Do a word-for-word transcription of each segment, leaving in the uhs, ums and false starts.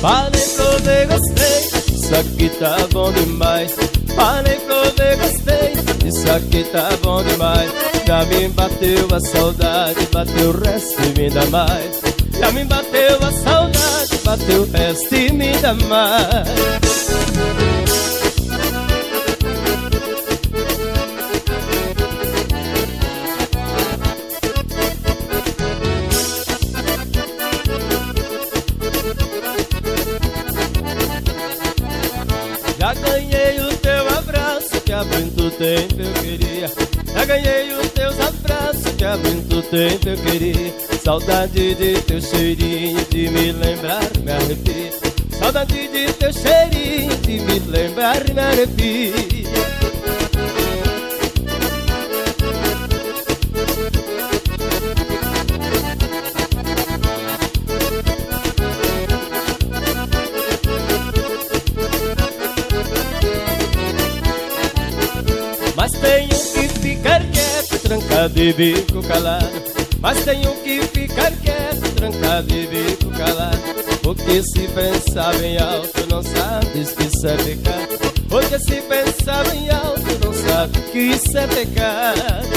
Falei, provei, gostei, isso aqui tá bom demais. Falei, provei, gostei, isso aqui tá bom demais. Já me bateu a saudade, bateu o resto e me dá mais. Já me bateu a saudade, bateu o resto e me dá mais. Já ganhei o teu abraço que há muito tempo eu queria. Já ganhei os teus abraços que há muito tempo eu queria. Saudade de teu cheirinho, de me lembrar, me arrepia. Saudade de teu cheirinho, de me lembrar, me arrepia. Mas tenho que ficar quieto, trancado e bico calado. Mas tenho que ficar quieto, trancado e bico calado. Porque se pensar bem alto não sabes que isso é pecado. Porque se pensar bem alto não sabe que isso é pecado.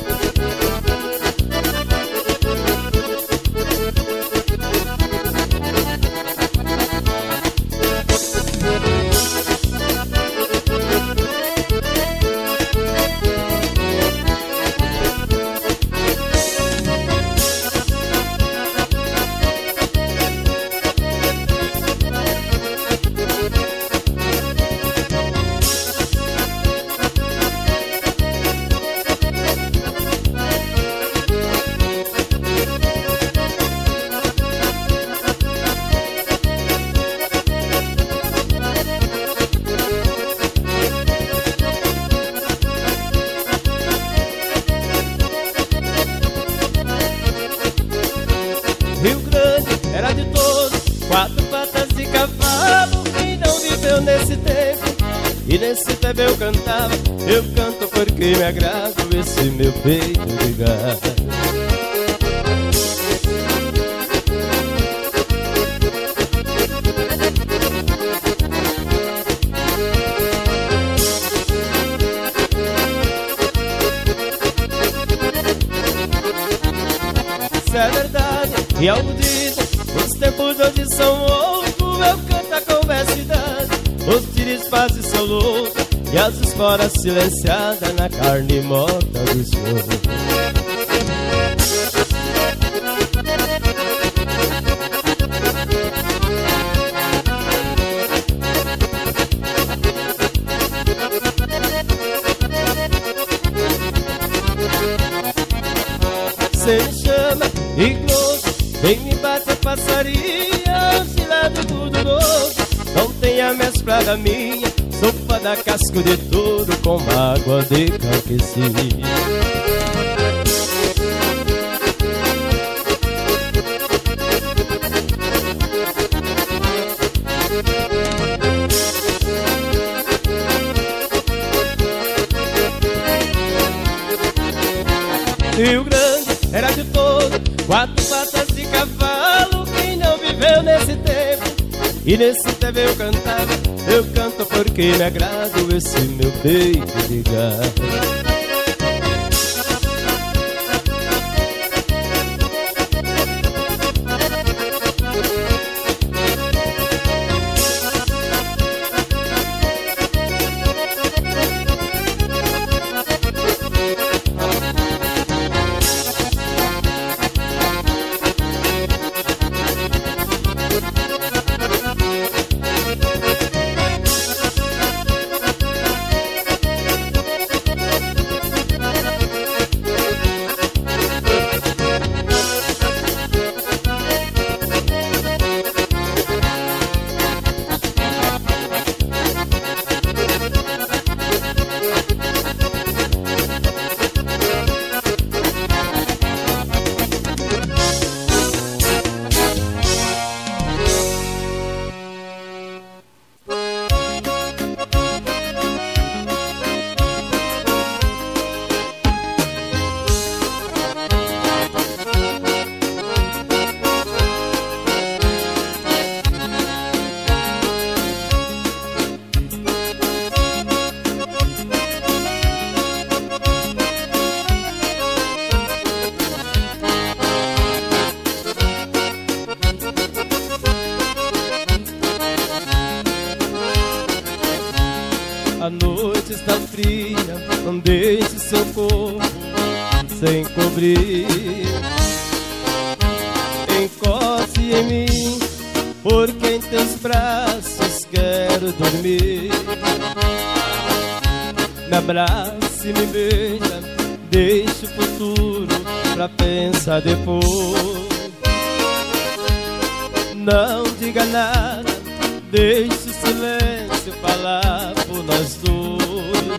Rio Grande era de todos, quatro patas de cavalo. Quem não viveu nesse tempo, e nesse tempo eu cantava. Eu canto porque me agrado esse meu peito de gado. Isso é verdade, e algo dizem, os tempos hoje são outros. Eu canto a conversidade, os tiros fazem seu louco, e as esporas silenciadas na carne morta do senhor. Cê me chama ignoro, vem me bate a passaria, oscilado tudo novo. Não tenha mescla da minha, sopa da casco de tudo com água de caquecia. Rio Grande era de todo, quatro patas de cavalo. Quem não viveu nesse tempo, e nesse tempo eu cantava. Eu canto porque me agrado esse meu peito de gado. A noite está fria, não deixe seu corpo sem cobrir. Encoste em mim, porque em teus braços quero dormir. Me abrace e me beija, deixe o futuro pra pensar depois. Não diga nada, deixe o silêncio falar por nós dois.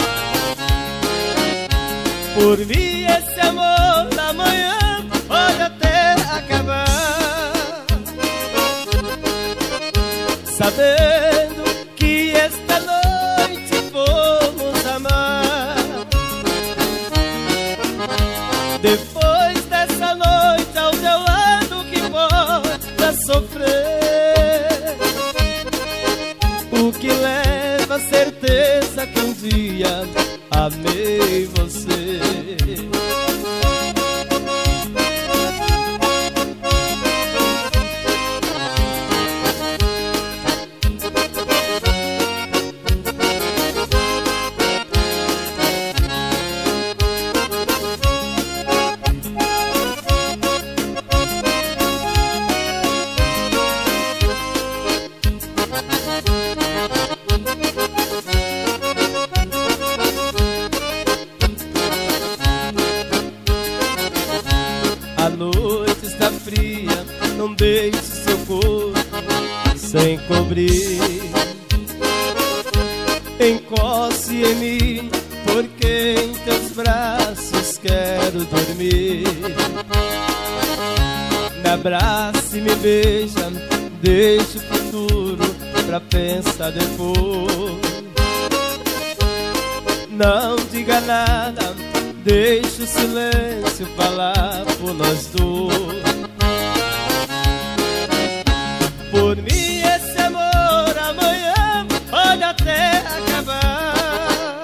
Por mim esse amor da manhã pode até acabar, sabendo que esta noite vamos amar. Depois dessa noite ao teu lado que pode sofrer, o que leva a certeza que um dia amei você. A noite está fria, não deixe seu corpo sem cobrir. Encoste em mim, porque em teus braços quero dormir. Me abrace e me beija, deixe o futuro pra pensar depois. Não diga nada, deixe o silêncio falar por nós dois. Por mim esse amor amanhã pode até acabar,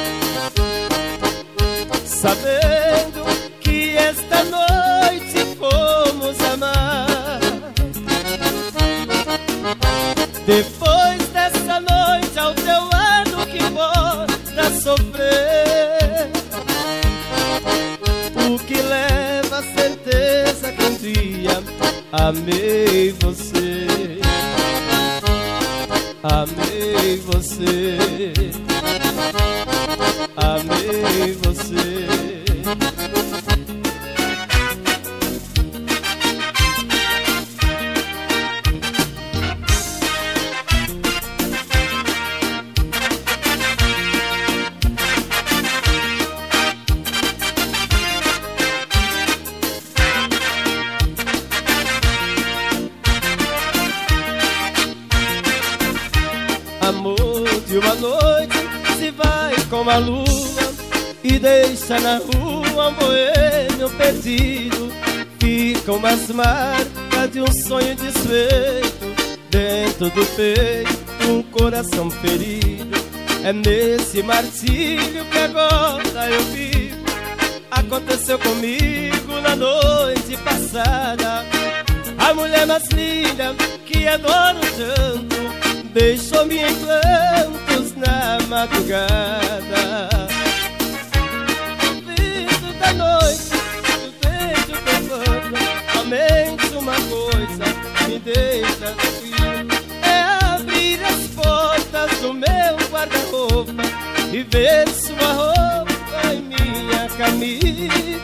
sabendo que esta noite fomos amar. Depois dessa noite ao teu lado que possa sofrer, o que leva a certeza que um dia amei você. Amei você. Amei você. Amor de uma noite se vai com a lua e deixa na rua um boêmio perdido. Ficam umas marcas de um sonho desfeito dentro do peito, um coração ferido. É nesse martírio que agora eu vivo. Aconteceu comigo na noite passada. A mulher mais linda que adoro tanto deixou-me em plantos na madrugada. No vento da noite, no vento tocando, somente uma coisa me deixa tranquilo: é abrir as portas do meu guarda-roupa e ver sua roupa em minha camisa.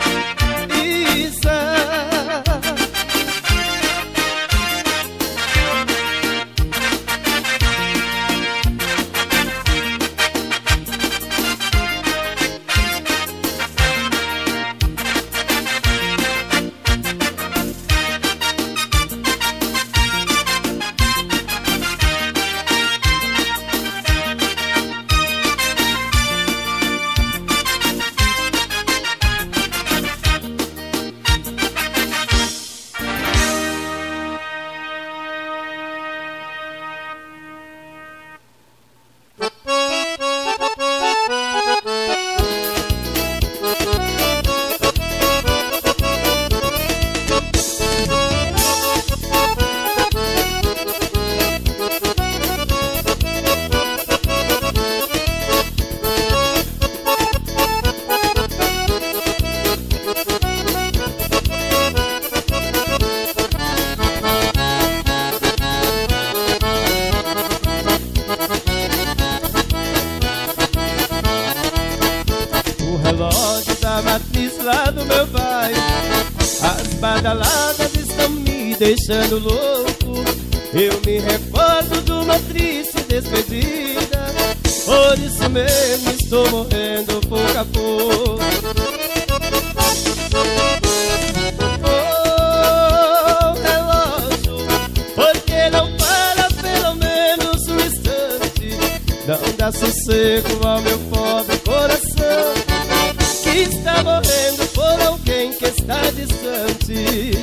deixando louco. Eu me recordo de uma triste despedida, por isso mesmo estou morrendo pouco a pouco. Oh, relógio, por que não para pelo menos um instante? Não dá sossego ao meu pobre coração, que está morrendo por alguém que está distante.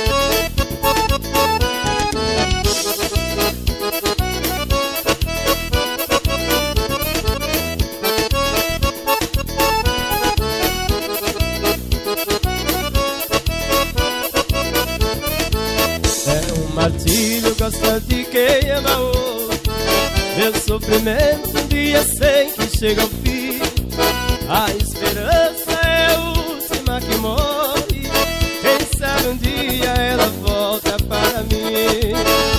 É um martírio gostar de quem ama outro, meu sofrimento um dia sei que chega ao fim. A esperança é a última que morre, quem sabe um dia ela volta para mim.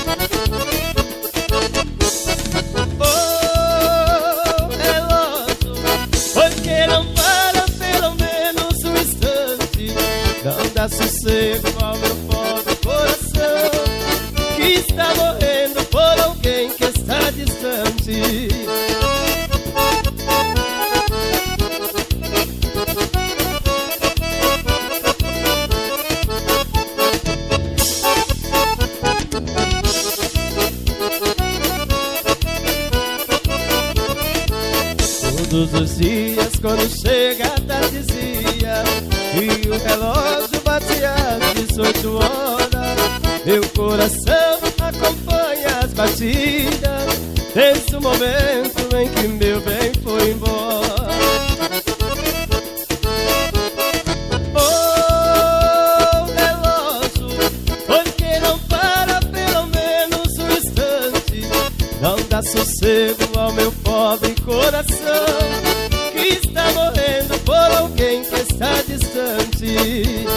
Oh, relógio, por que não para pelo menos um instante? Não dá sossego ao meu pobre coração, que está morrendo por alguém que está distante. Todos os dias quando chega a tardezinha e o relógio bate às dezoito horas, meu coração acompanha as batidas desde o momento em que meu bem foi embora. Oh, relógio, por que não para pelo menos um instante? Não dá sossego ao meu pobre coração, que está morrendo por alguém que está distante.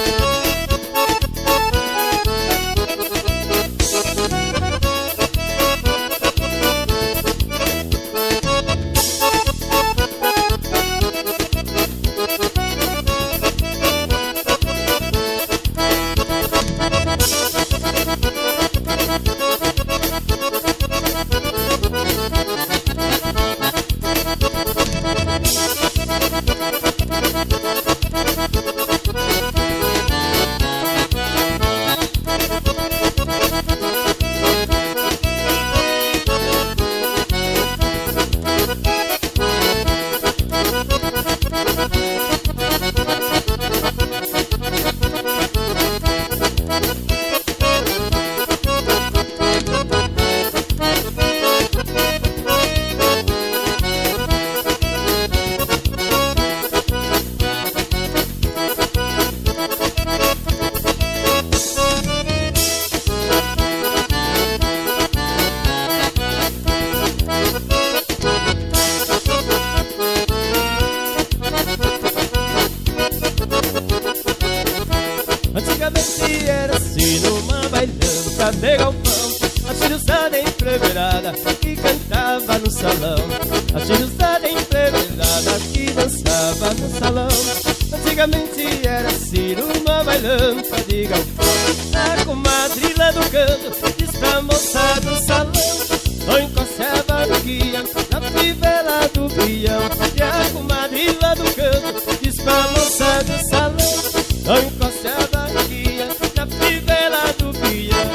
Antigamente era assim numa bailando pra pegar o pão, a filhosada empreverada que cantava no salão, a filhosada empreverada que dançava no salão. Antigamente era assim numa bailando pra pegar o pão, a comadre lá do canto diz pra moça do salão: não encoste a barriguinha na fivela do peão. E a comadre lá do canto diz pra moça do salão: não encoste a barriguinha na fivela do peão.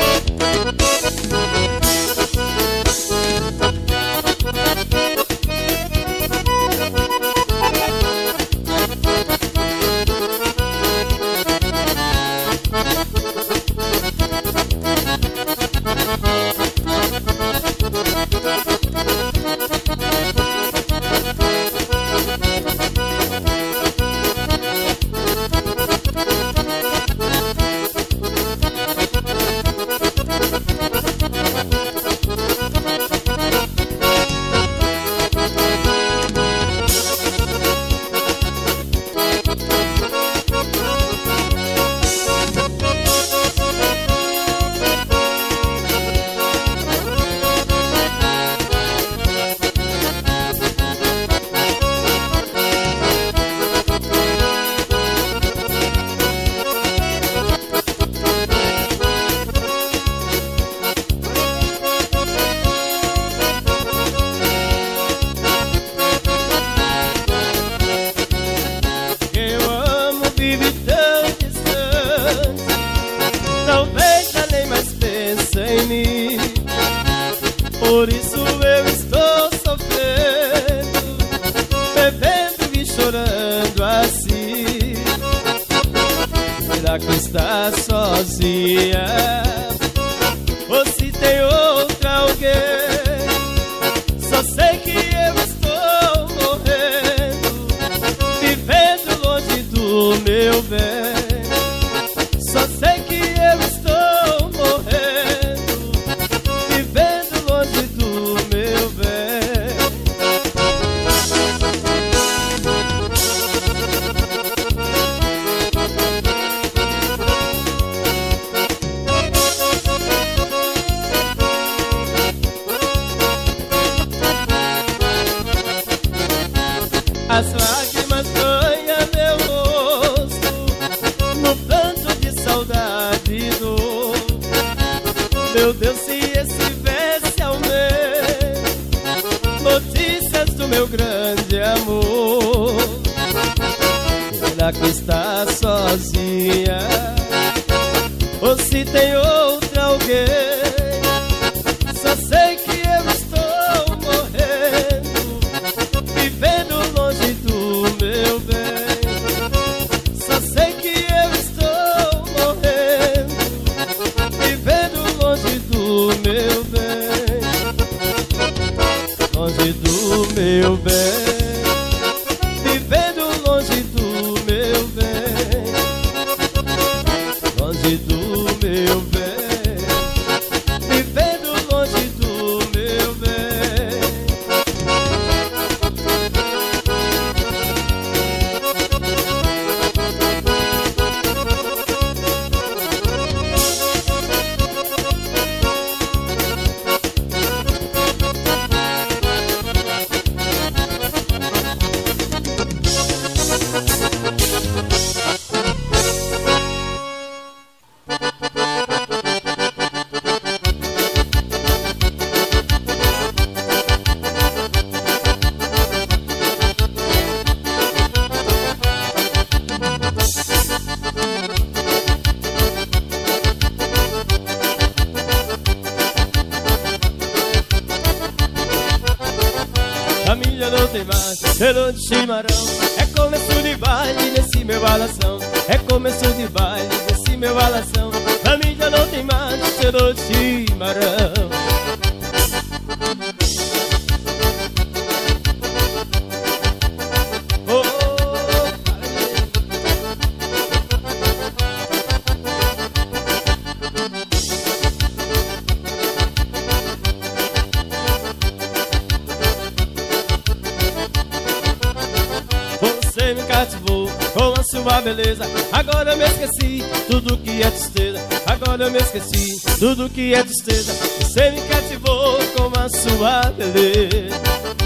Por isso eu estou sofrendo, bebendo e chorando assim. Será que está sozinha? Ou se tem outra alguém? Só sei que eu estou morrendo, vivendo longe do meu bem. Só sei que eu estou morrendo, vivendo longe do meu bem. As lágrimas banham meu rosto no pranto de saudade e dor. Meu Deus, se estivesse ao menos notícias do meu grande amor. Será que está sozinha? Ou se tem outra alguém? Só sei que eu estou morrendo, vivendo longe do meu bem. Só sei que eu estou morrendo, vivendo longe do meu bem. Longe do meu bem, vivendo longe do meu bem. Longe do meu bem, vivendo longe do meu bem. Família não tem mais cheiro de chimarrão. É começo de baile nesse meu balação. É começo de baile nesse meu balação. Família não tem mais cheiro de chimarrão. Você me cativou com a sua beleza. Agora eu me esqueci tudo que é tristeza. Agora eu me esqueci tudo que é tristeza. Você me cativou com a sua beleza.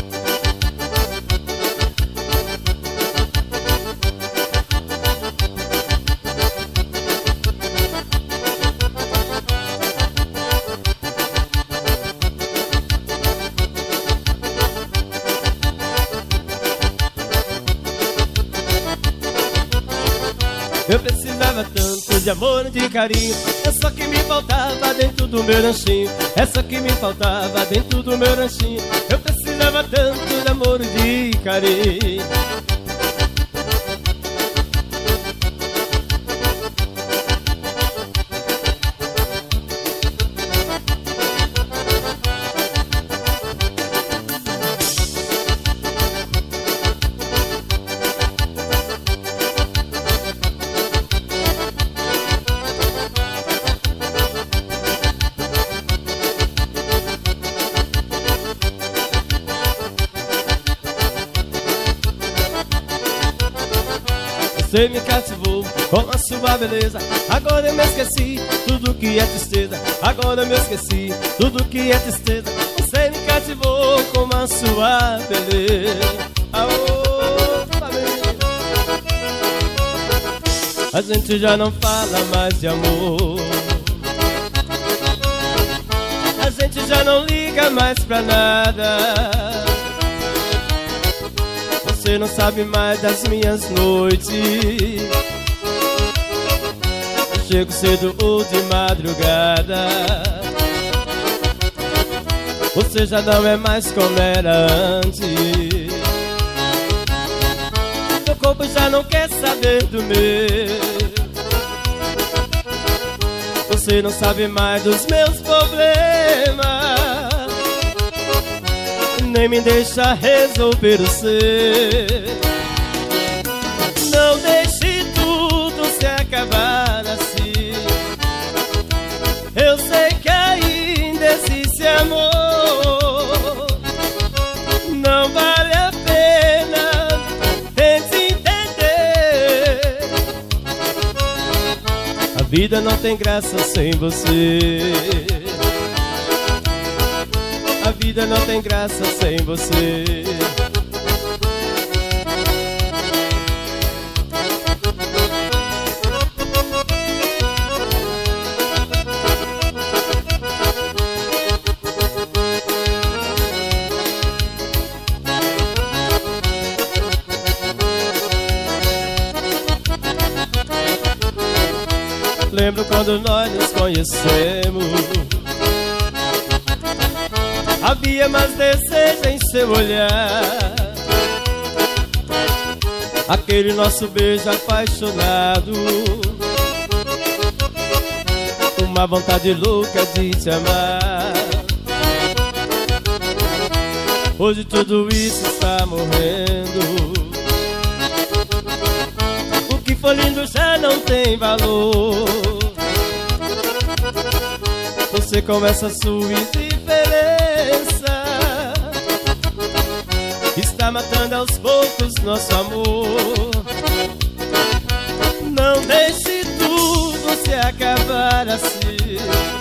Eu precisava tanto de amor e de carinho. É só que me faltava dentro do meu ranchinho. É só que me faltava dentro do meu ranchinho. Eu precisava tanto de amor e de carinho. Você me cativou com a sua beleza. Agora eu me esqueci tudo que é tristeza. Agora eu me esqueci tudo que é tristeza. Você me cativou com a sua beleza. Aô, família. A gente já não fala mais de amor. A gente já não liga mais pra nada. Você não sabe mais das minhas noites. Eu chego cedo ou de madrugada. você já não é mais como era antes. Meu corpo já não quer saber do meu. Você não sabe mais dos meus problemas, nem me deixa resolver o seu. Não deixe tudo se acabar assim. Eu sei que ainda existe amor. Não vale a pena, tente entender. A vida não tem graça sem você. A vida não tem graça sem você. Lembro quando nós nos conhecemos, havia mais desejo em seu olhar. Aquele nosso beijo apaixonado, uma vontade louca de te amar. Hoje tudo isso está morrendo. O que foi lindo já não tem valor. Você começa a sua indiferença, está matando aos poucos nosso amor. Não deixe tudo se acabar assim.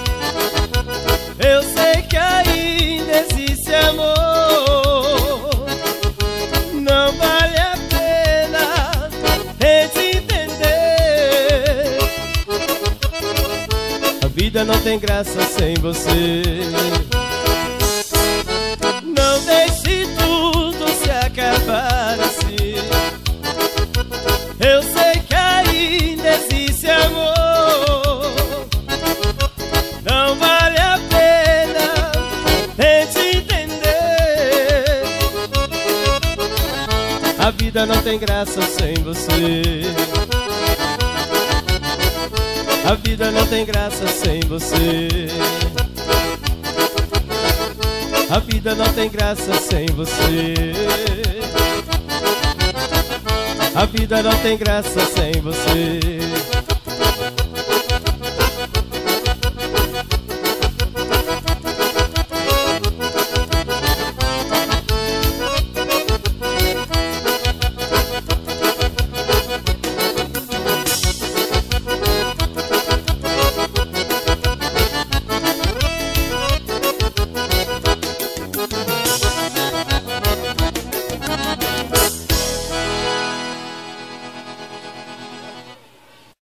Eu sei que ainda existe amor. Não vale a pena tente entender. A vida não tem graça sem você. Não deixe tudo se acabar assim. Eu sei que ainda existe amor. Não vale a pena tente entender. A vida não tem graça sem você. A vida não tem graça sem você. A vida não tem graça sem você. A vida não tem graça sem você.